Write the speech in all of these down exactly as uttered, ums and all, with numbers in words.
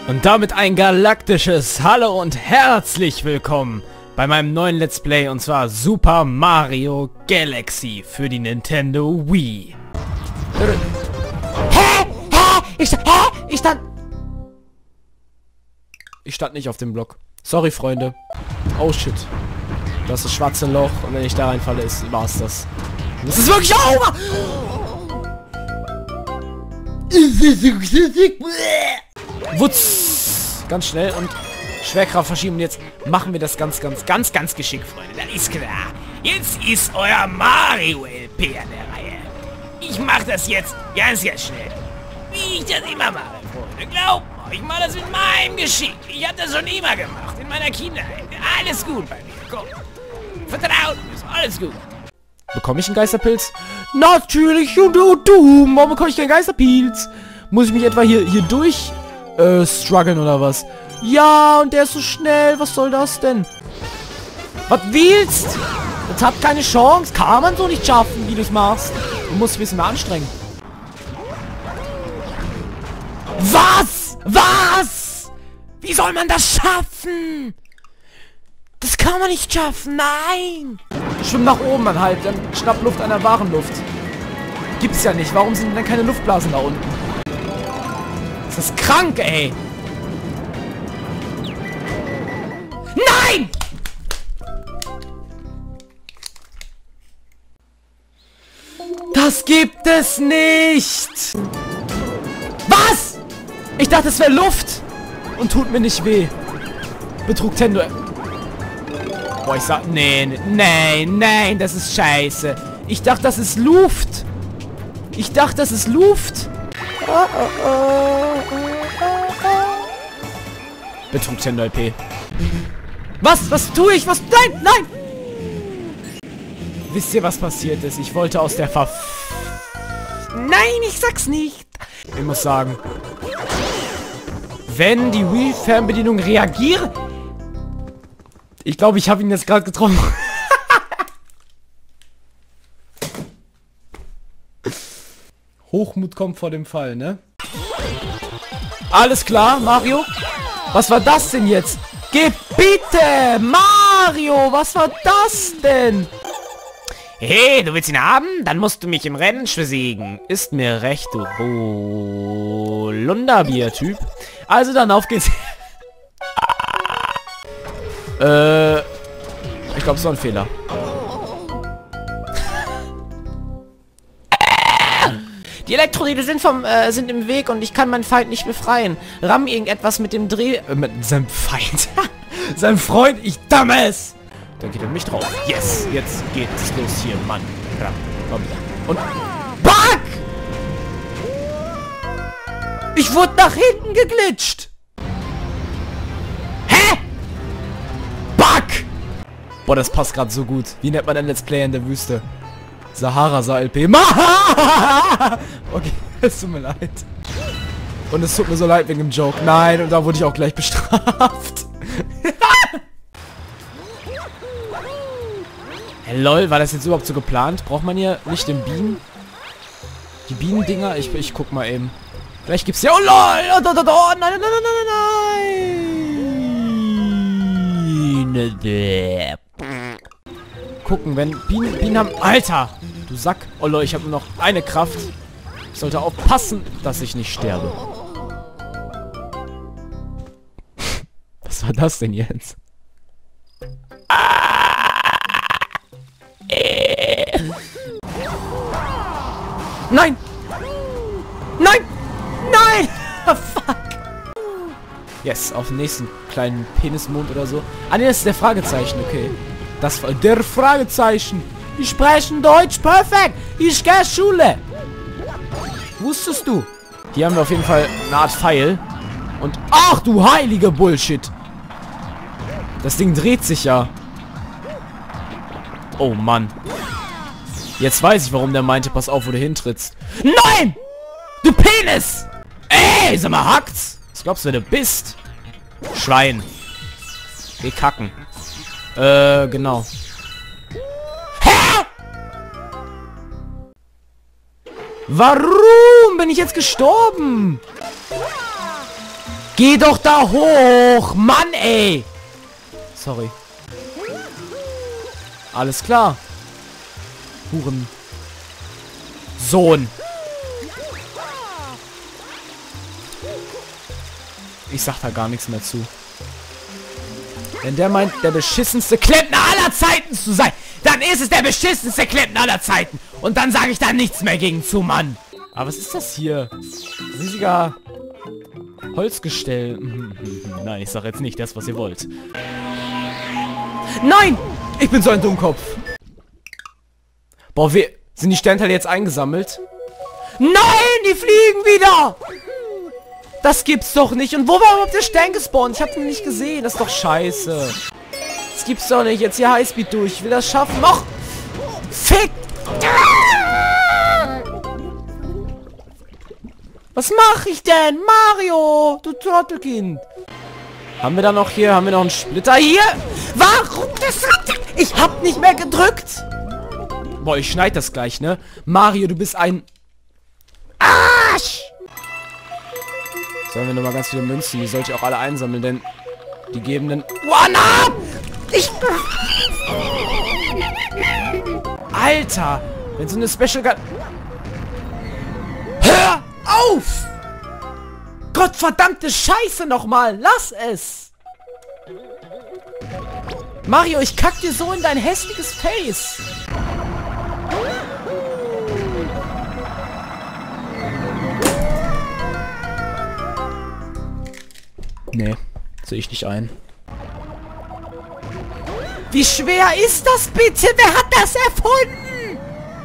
Und damit ein galaktisches Hallo und herzlich willkommen bei meinem neuen Let's Play, und zwar Super Mario Galaxy für die Nintendo Wii. Hä? Hä? Ich, hä? Ich stand... Ich stand nicht auf dem Block. Sorry, Freunde. Oh shit. Das ist das schwarze Loch und wenn ich da reinfalle, ist, war's das. Das ist wirklich over! Wutz! Ganz schnell und Schwerkraft verschieben. Und jetzt machen wir das ganz, ganz, ganz, ganz geschickt, Freunde. Das ist klar. Jetzt ist euer Mario L P an der Reihe. Ich mach das jetzt ganz, ganz schnell. Wie ich das immer mache, Freunde. Glaubt mir, ich mache das mit meinem Geschick. Ich habe das schon immer gemacht, in meiner Kindheit. Alles gut bei mir. Komm. Vertraut mir, ist alles gut. Bekomme ich einen Geisterpilz? Natürlich, und du, du. Warum bekomme ich keinen Geisterpilz? Muss ich mich etwa hier, hier durch äh, strugglen oder was? Ja, und der ist so schnell. Was soll das denn? Was willst? Das hat keine Chance. Kann man so nicht schaffen, wie du es machst. Du musst ein bisschen mehr anstrengen. Was? Was? Wie soll man das schaffen? Das kann man nicht schaffen. Nein. Schwimm nach oben dann halt. Dann schnapp Luft an der wahren Luft. Gibt's ja nicht. Warum sind denn keine Luftblasen da unten? Das ist krank, ey. Nein! Das gibt es nicht! Was? Ich dachte, es wäre Luft! Und tut mir nicht weh. Betrug Tendo. Boah, ich sag... Nee, nee, nein, nein, das ist scheiße. Ich dachte, das ist Luft. Ich dachte, das ist Luft. Betrug Tendo L P. Was? Was tue ich? Was? Nein! Nein! Wisst ihr, was passiert ist? Ich wollte aus der Ver... Nein, ich sag's nicht. Ich muss sagen, wenn die Wii-Fernbedienung reagiert... Ich glaube, ich habe ihn jetzt gerade getroffen. Hochmut kommt vor dem Fall, ne? Alles klar, Mario? Was war das denn jetzt? Gebiete! Mario, was war das denn? Hey, du willst ihn haben? Dann musst du mich im Rennen besiegen. Ist mir recht, du Holunderbier-Typ. Also dann, auf geht's. äh, ich glaube, es war ein Fehler. Die Elektroräder sind vom äh, sind im Weg und ich kann meinen Feind nicht befreien. Ramm irgendetwas mit dem Dreh... Äh, mit seinem Feind. Seinem Freund, ich damme es! Dann geht er mich drauf. Yes, jetzt geht es los hier, Mann. Ramm, komm wieder. Und... Bug! Ich wurde nach hinten geglitscht! Hä? Bug! Boah, das passt gerade so gut. Wie nennt man ein Let's Play in der Wüste? Sahara L P. Okay, es tut mir leid. Und es tut mir so leid wegen dem Joke. Nein, und da wurde ich auch gleich bestraft. Hey, lol, war das jetzt überhaupt so geplant? Braucht man hier nicht den Bienen? Die Bienendinger? Ich, ich guck mal eben. Vielleicht gibt's ja... Oh lol! Oh, oh, oh, oh, nein, nein, nein, nein, nein! Gucken, wenn Bienen, Bienen haben... Alter! Du Sack! Oh lol, ich habe nur noch eine Kraft. Ich sollte aufpassen, dass ich nicht sterbe. Was war das denn jetzt? Nein! Nein! Nein! Fuck! Yes, auf den nächsten kleinen Penismond oder so. Ah ne, das ist der Fragezeichen, okay. Das war der Fragezeichen. Ich spreche Deutsch perfekt. Ich gehe Schule. Wusstest du? Hier haben wir auf jeden Fall eine Art Pfeil. Und ach du heilige Bullshit. Das Ding dreht sich ja. Oh Mann. Jetzt weiß ich, warum der meinte, pass auf, wo du hintrittst. Nein! Du Penis! Ey, sag mal, hackt's? Was glaubst du, wer du bist? Schwein. Geh kacken. Äh, genau. Hä? Warum bin ich jetzt gestorben? Geh doch da hoch! Mann, ey! Sorry. Alles klar. Huren. Sohn. Ich sag da gar nichts mehr zu. Wenn der meint, der beschissenste Klempner aller Zeiten zu sein, dann ist es der beschissenste Klempner aller Zeiten. Und dann sage ich da nichts mehr gegen zu, Mann. Aber was ist das hier? Riesiger Holzgestell. Nein, ich sag jetzt nicht das, was ihr wollt. Nein! Ich bin so ein Dummkopf. Boah, wir... Sind die Sternteile jetzt eingesammelt? Nein, die fliegen wieder! Das gibt's doch nicht. Und wo war überhaupt der Stern gespawnt? Ich hab ihn nicht gesehen. Das ist doch scheiße. Das gibt's doch nicht. Jetzt hier Highspeed durch. Ich will das schaffen. Noch! Fick! Was mache ich denn? Mario! Du Trottelkind! Haben wir da noch hier? Haben wir noch einen Splitter hier? Warum das? Ich hab nicht mehr gedrückt! Boah, ich schneid das gleich, ne? Mario, du bist ein... Arsch! So, haben wir nochmal ganz viele Münzen. Die sollte ich auch alle einsammeln, denn... Die geben einen... One-Up! Ich... Alter! Wenn so eine Special Gun... Hör auf! Gottverdammte Scheiße nochmal! Lass es! Mario, ich kack dir so in dein hässliches Face! Nee, sehe ich nicht ein. Wie schwer ist das bitte? Wer hat das erfunden?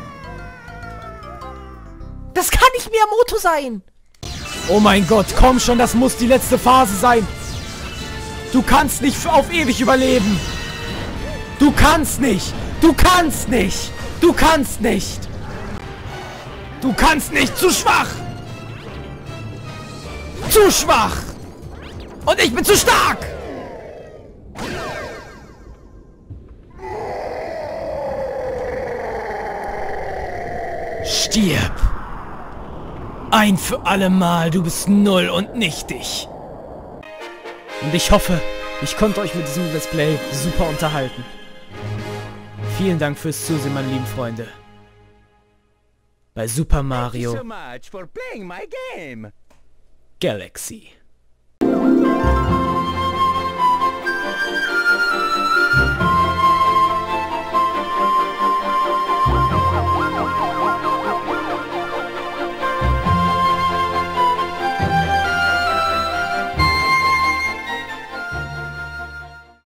Das kann nicht Miyamoto sein. Oh mein Gott, komm schon, das muss die letzte Phase sein. Du kannst nicht auf ewig überleben. Du kannst nicht. Du kannst nicht. Du kannst nicht. Du kannst nicht. Zu schwach. Zu schwach. Und ich bin zu stark. Stirb. Ein für alle Mal, du bist null und nichtig. Und ich hoffe, ich konnte euch mit diesem Let's Play super unterhalten. Vielen Dank fürs Zusehen, meine lieben Freunde. Bei Super Mario Galaxy.